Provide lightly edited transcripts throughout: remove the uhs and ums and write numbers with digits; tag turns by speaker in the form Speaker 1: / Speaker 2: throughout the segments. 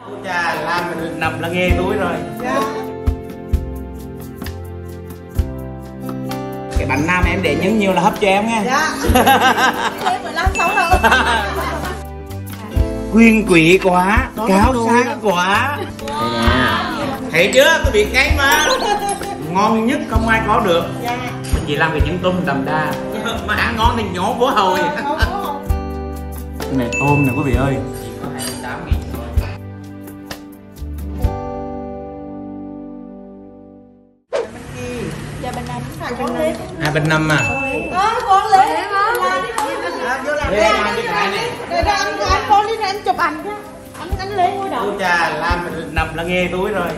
Speaker 1: Chà, làm mình nằm là nghe túi rồi.
Speaker 2: Dạ.
Speaker 1: Cái bánh nam em để nhấn nhiều là hấp cho em nha.
Speaker 2: Dạ. Em 15 6 đâu.
Speaker 1: Quyên quỵ quá, cáo sáng quá. Đây nè. Thấy chưa, tôi biết ngay mà. Ngon nhất không ai có được.
Speaker 2: Dạ.
Speaker 1: Mình chỉ làm cái trứng tôm đậm đà. Mà ăn ngon thì nhổ bố hầu vậy. Cái này tôm nè quý vị ơi. Chỉ có 28.000 thôi.
Speaker 2: Dạ bên Nam phải con lên.
Speaker 1: À bên Năm à.
Speaker 2: Con lên mà. Vô làm
Speaker 1: Đây là cái này nè.
Speaker 2: Để anh con đi anh chụp ảnh chứ. Anh lên ngôi đầu.
Speaker 1: Chà, làm mình nằm là nghe túi rồi.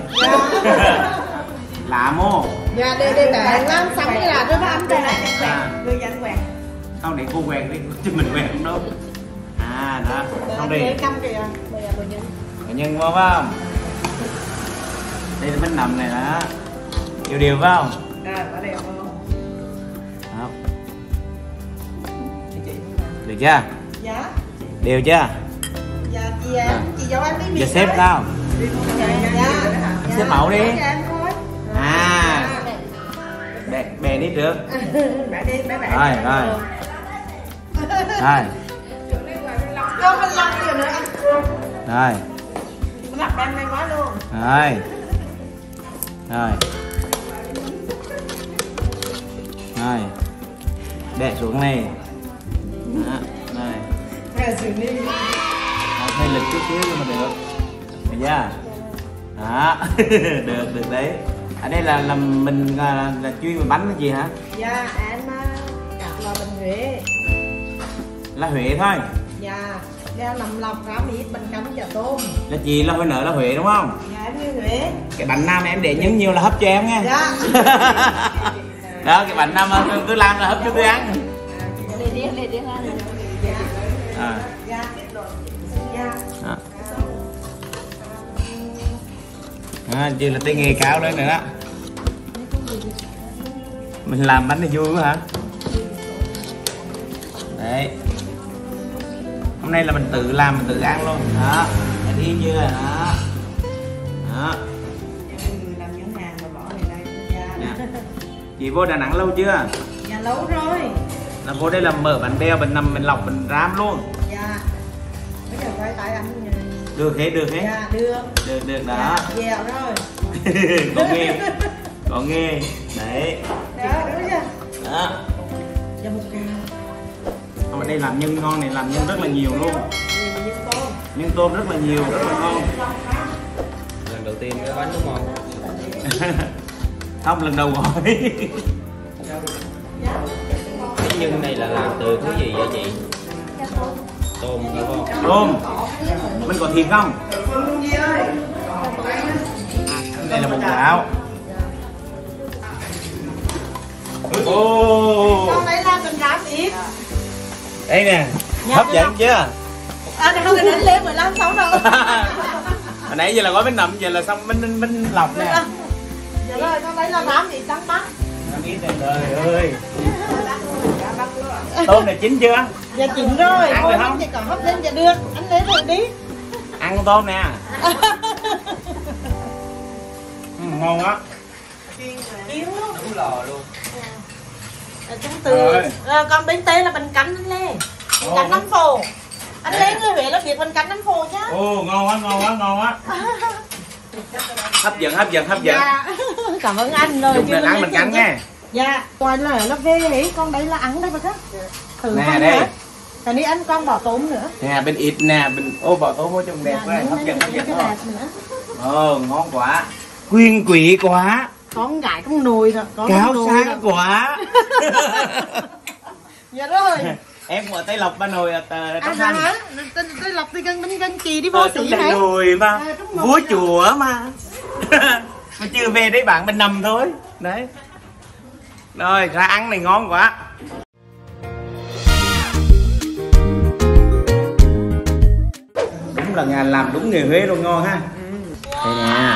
Speaker 1: Lạ mô.
Speaker 2: Dạ để bạn làm xong đi là tôi làm đây này. Người dẫn quẹt.
Speaker 1: Không để cô quẹt đi, chứ mình quẹt không đâu. À đó, không đi.
Speaker 2: Cầm kìa. Bây giờ bệnh nhân.
Speaker 1: Bệnh nhân vô phải không? Đây là bánh nằm này đó. Đều phải không?
Speaker 2: Có đều không?
Speaker 1: Không. Được chưa?
Speaker 2: Dạ.
Speaker 1: Đều chưa?
Speaker 2: Dạ chị dâu anh đi miệng.
Speaker 1: Giờ xếp sao?
Speaker 2: Dạ.
Speaker 1: Em xếp mẫu đi. À. Bè đi trước.
Speaker 2: Bẻ đi, bẻ.
Speaker 1: Rồi. Rồi.
Speaker 2: Cho mình lọc nhiều nữa anh.
Speaker 1: Rồi.
Speaker 2: Mình lọc đem đây quá luôn.
Speaker 1: Rồi. Rồi. Để xuống này. Đó. Rồi. Hơi lực chút xíu nhưng mà được. Được chưa? Đó. được đấy. Ở đây là mình là chuyên về bánh cái gì hả?
Speaker 2: Dạ em cặp là bình Huế.
Speaker 1: Là Huế thôi.
Speaker 2: Dạ ra nằm lọc cá mít bánh canh chả tôm.
Speaker 1: Là chị là phải nợ là Huế đúng không?
Speaker 2: Dạ em như Huế.
Speaker 1: Cái bánh nam em để nhấn nhiều là hấp cho em nha.
Speaker 2: Dạ.
Speaker 1: Đó cái bánh nam cứ làm là hấp cho tôi ăn.
Speaker 2: Lên đi ha.
Speaker 1: À.
Speaker 2: Dạ. Dạ.
Speaker 1: Đó. À, chị là tay nghề cao lên rồi đó. Mình làm bánh này vui quá hả? Đấy. Hôm nay là mình tự làm mình tự ăn luôn. Đó. Thấy đi chưa? Đó. Đó.
Speaker 2: Làm những hàng mà bỏ này đây. Dạ.
Speaker 1: Chị vô Đà Nẵng lâu chưa?
Speaker 2: Dạ lâu rồi.
Speaker 1: Là vô đây là mở bánh beo mình nằm mình lọc mình rám luôn.
Speaker 2: Dạ. Bây giờ quay tay anh.
Speaker 1: Được hết.
Speaker 2: Dạ
Speaker 1: Được đó.
Speaker 2: Dèo rồi.
Speaker 1: Có nghe. Đấy.
Speaker 2: Đó đúng chưa?
Speaker 1: Đó.
Speaker 2: Dạ một cào.
Speaker 1: Ở đây làm nhân ngon này, làm nhân rất là nhiều luôn. Nhân tôm rất là nhiều, rất là ngon.
Speaker 3: Lần đầu tiên cái bánh đúng không?
Speaker 1: Không, lần đầu gọi.
Speaker 3: Cái nhân này là làm từ thứ gì vậy chị? Tôm phải không?
Speaker 1: Tôm. Mình có thịt không? Đây là bột gạo.
Speaker 2: Con đấy là mình rám ít.
Speaker 1: Đây nè, hấp dẫn chưa?
Speaker 2: À không, cái đánh lên 15 6 đâu.
Speaker 1: Hồi nãy giờ là gói bánh nậm, giờ là xong bánh lọc nè.
Speaker 2: Dạ rồi, con đấy là rám ít trắng bắn.
Speaker 1: Ít này trời ơi. Tôm này chín chưa?
Speaker 2: Dạ chín rồi,
Speaker 1: ăn
Speaker 2: thôi
Speaker 1: được không?
Speaker 2: chỉ còn hấp lên dạ được, anh lấy rồi đi.
Speaker 1: Ăn con tôm nè. Ngon quá.
Speaker 2: Kiến luôn.
Speaker 3: Đúng lò luôn.
Speaker 2: Trong từ con bên tây là bánh canh anh Lê. Bánh canh Nam Phổ. Anh Lê người Huế là biết bánh canh Nam Phổ chứ.
Speaker 1: Ồ, ngon quá. Hấp dẫn.
Speaker 2: Dạ. Cảm ơn anh rồi.
Speaker 1: Dùng để ăn mình canh nha.
Speaker 2: Dạ. Ngoài là về ấy, con đấy là ăn đây mà khác. Thử
Speaker 1: Nè
Speaker 2: con
Speaker 1: đây.
Speaker 2: nữa. Cái này anh con bỏ tôm nữa.
Speaker 1: Nè bên ít nè, bỏ tôm vô trong đẹp quá, hấp dẫn quá. Ngon quá. Quyên quỵ quá.
Speaker 2: Con gái con nồi rồi.
Speaker 1: Cáo sáng quá.
Speaker 2: Dạ rồi.
Speaker 1: Em của Tây Lộc ba nồi trong
Speaker 2: Hả?
Speaker 1: thanh.
Speaker 2: Tôi lọc đi gần kỳ đi vô sĩ
Speaker 1: Trong
Speaker 2: này.
Speaker 1: nồi mà. Vua chùa mà. Mà chưa về đấy bạn bên nằm thôi. Đấy. Rồi ra ăn này ngon quá. Đúng là làm đúng nghề Huế luôn, ngon ha. Đây nè.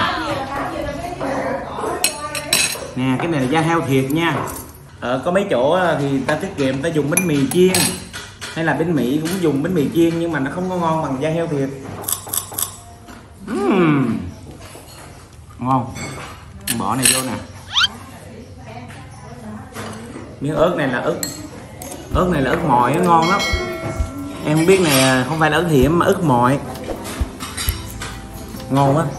Speaker 1: Nè cái này là da heo thiệt nha. Có mấy chỗ thì ta tiết kiệm ta dùng bánh mì chiên, hay là bên Mỹ cũng dùng bánh mì chiên nhưng mà nó không có ngon bằng da heo thiệt. Miếng ớt này là ớt mòi, nó ngon lắm. Em không biết này không phải là ớt hiểm mà ớt mòi, ngon quá.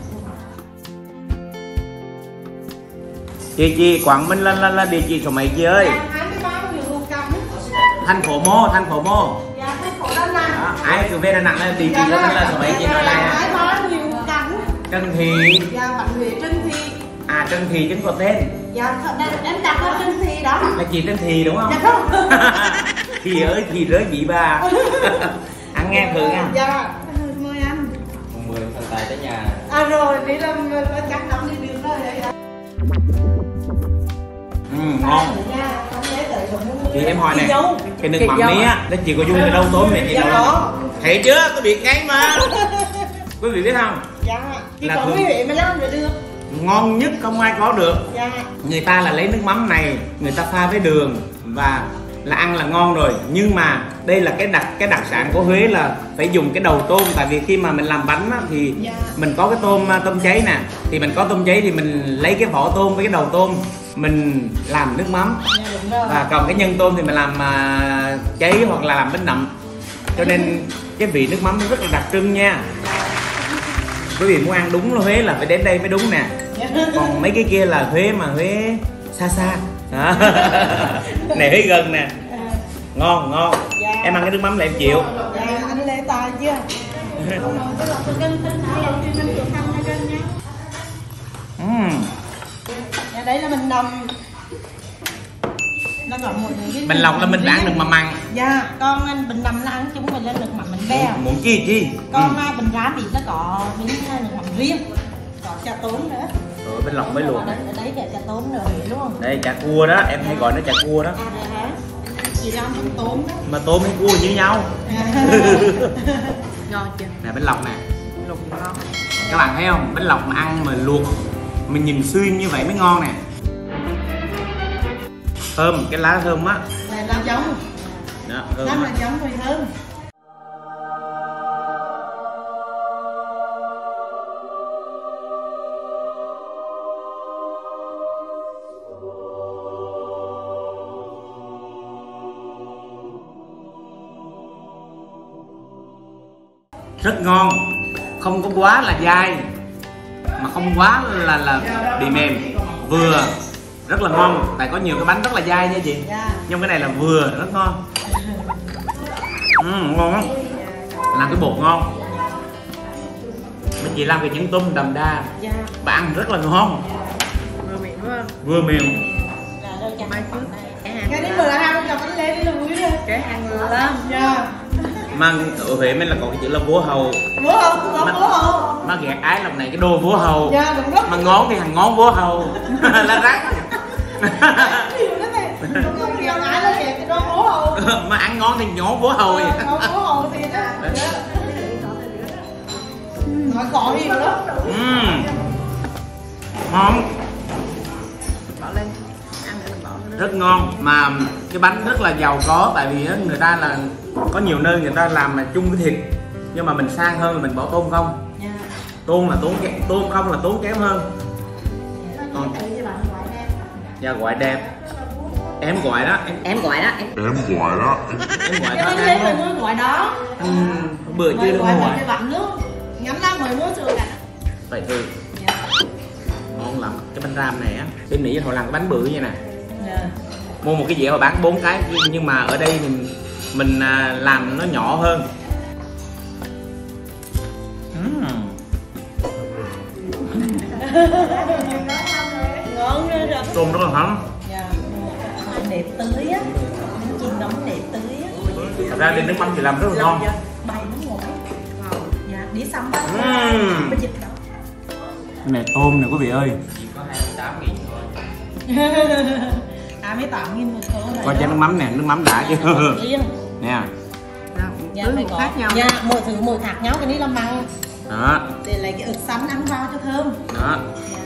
Speaker 1: Chị Quảng Minh lên địa chỉ số mấy chị ơi? Thành phố Mô.
Speaker 2: Dạ, thành phố Đà Nẵng.
Speaker 1: Đó, ai cứ về Đà Nẵng địa chỉ đó là số mấy chị nói lại. Trân Thị.
Speaker 2: Dạ, bạn Huệ Trân Thị.
Speaker 1: À, Trân Thị chính có tên.
Speaker 2: Dạ, em đặt ở Trân Thị đó.
Speaker 1: Là chị Trân Thị đúng không?
Speaker 2: Dạ không.
Speaker 1: Thị ơi, thị rơi chị bà. Ăn nghe thử nha.
Speaker 2: Dạ, mời anh.
Speaker 3: Mùng 10 thần tài tới nhà.
Speaker 2: À rồi, đi làm chắc đóng đi được rồi.
Speaker 1: Ngon. Chị em hỏi này, cái nước mắm ní á, nó chỉ có dùng cái đâu tôm này chị đâu. Thấy chưa, tôi biết ngay mà. Quý vị biết không?
Speaker 2: Dạ, chỉ có quý vị mới làm được.
Speaker 1: Ngon nhất không ai có được.
Speaker 2: Dạ.
Speaker 1: Người ta là lấy nước mắm này, người ta pha với đường và là ăn là ngon rồi. Nhưng mà đây là cái đặc sản của Huế là phải dùng cái đầu tôm. Tại vì khi mà mình làm bánh á, thì mình có cái tôm cháy nè. Thì mình có tôm cháy thì mình lấy cái vỏ tôm với cái đầu tôm mình làm nước mắm. Và còn cái nhân tôm thì mình làm cháy hoặc là làm bánh nậm. Cho nên cái vị nước mắm nó rất là đặc trưng nha. Quý vị muốn ăn đúng là Huế là phải đến đây mới đúng nè. Còn mấy cái kia là Huế mà Huế xa xa. Này Huế gần nè. Ngon. Em ăn cái nước mắm là em chịu.
Speaker 2: Dạ, anh Lê Tài chưa? Dạ, đấy là mình đồng. Nó gọi một cái
Speaker 1: Bình Lộc là mình ăn được mà mặn.
Speaker 2: Dạ, con anh Bình Lâm là ăn chúng mình lên được mặn mình beo.
Speaker 1: Muốn chi?
Speaker 2: Con Bình Rám thì nó có miếng nước mặn riêng. Có chả tốn nữa.
Speaker 1: Ở Bình Lộc mới luộc.
Speaker 2: Ở đấy là chả tốn rồi đúng không?
Speaker 1: Đây chả cua đó, em hay gọi nó chả cua đó.
Speaker 2: Chị làm con tôm đó.
Speaker 1: Mà tôm hay cua như nhau.
Speaker 2: Ngon chưa?
Speaker 1: Nè Bình Lộc nè.
Speaker 2: Lục ngon.
Speaker 1: Các bạn thấy không? Bình Lộc mà ăn mà luộc mình nhìn xuyên như vậy mới ngon nè. Thơm, cái lá thơm á.
Speaker 2: Là lá giống.
Speaker 1: Đó, thơm.
Speaker 2: Lá giống thì thơm.
Speaker 1: Rất ngon, không có quá là dai mà không quá là bị mềm, vừa rất là ngon. Tại có nhiều cái bánh rất là dai nha chị. Nhưng cái này là vừa, rất ngon. Ngon lắm. Làm cái bột ngon. Mấy chị làm cái trứng tôm đậm đà và ăn rất là ngon. Vừa mềm.
Speaker 2: Cái đấy vừa ăn cho bánh lên đi luôn rồi. Cái ăn lắm.
Speaker 1: Mà ở Huế mình là có cái chữ là vua hầu.
Speaker 2: Vua hầu, cũng có vua hầu.
Speaker 1: Má ghét ái lòng này cái đồ vua hầu.
Speaker 2: Dạ đúng đó.
Speaker 1: Mà ngon thì thằng ngon vua hầu. Là rắc.
Speaker 2: Không kêu ái là ghét cái đồ vua hầu.
Speaker 1: Mà ăn ngon thì ngon vua hầu.
Speaker 2: Ngon vua hầu thì đó. Nói có gì nữa đó.
Speaker 1: Ngon. Rất ngon mà cái bánh rất là giàu có. Tại vì người ta là có nhiều nơi người ta làm mà chung cái thịt, nhưng mà mình sang hơn là mình bỏ tôm không. Tôm là tôm không là tốn kém hơn. Còn dạ gọi đẹp. Em gọi đó. Em gọi đó. Em gọi đó.
Speaker 2: Cái đấy là gọi đó.
Speaker 1: Bữa chưa được
Speaker 2: gọi
Speaker 1: gọi.
Speaker 2: cái bánh nước ngắn lắm mới mua chưa cả.
Speaker 1: Vậy thì ngon lắm. Cái bánh ram này á, em nghĩ họ làm cái bánh bự như này. Mua một cái dĩa mà bán 4 cái, nhưng mà ở đây thì mình làm nó nhỏ hơn.
Speaker 2: Ngon rồi.
Speaker 1: Tôm rất là thấm.
Speaker 2: Đẹp tươi á, chiên nóng đẹp tươi á.
Speaker 1: Thật ra nên nước mắm thì làm rất là ngon.
Speaker 2: Bày nó ngồi. Dạ, đĩa xong đó. Bây giờ đó.
Speaker 1: Cái này tôm nè quý vị ơi.
Speaker 3: Chỉ có 28.000 thôi.
Speaker 2: 28.000 một tô này.
Speaker 1: Coi chén nước mắm nè, nước mắm đã chứ. Nè.
Speaker 2: Dạ, phải có. Khác nhau. Dạ, mỗi thứ mỗi khác nhau, cái này là măng.
Speaker 1: Đó.
Speaker 2: Để lấy cái ớt xanh ăn vào cho thơm.
Speaker 1: Đó.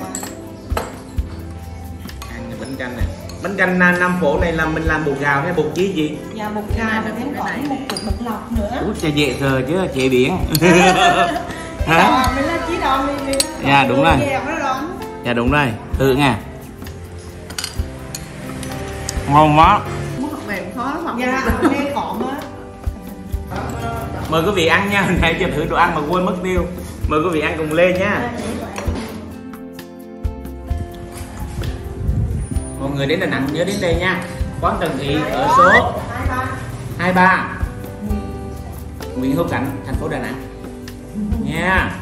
Speaker 1: Ăn cái bánh canh nè. Bánh canh Nam Phổ này là mình làm bột gạo hay bột chí gì?
Speaker 2: Dạ, bột gạo và thêm có một cục bột lọc nữa.
Speaker 1: Út cho dễ giờ chứ chế biển.
Speaker 2: Hả? Mình là chí đòn mình.
Speaker 1: Dạ đúng rồi. Dạ đúng rồi. Thử nha. Ngon quá.
Speaker 2: Muốn học mềm khó lắm. Dạ, nghe khỏm á.
Speaker 1: Mời quý vị ăn nha, hồi nãy giờ thử đồ ăn mà quên mất tiêu. Mời quý vị ăn cùng Lê nha. Mọi người đến Đà Nẵng nhớ đến đây nha. Quán Trần Thị ở số 23 Nguyễn Hữu Cảnh, thành phố Đà Nẵng nha.